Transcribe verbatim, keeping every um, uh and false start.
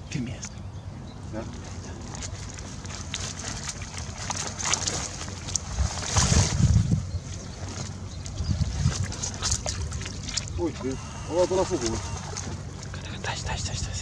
Filmează. Da? Uite, o luat la focul. Stai, stai, stai, stai.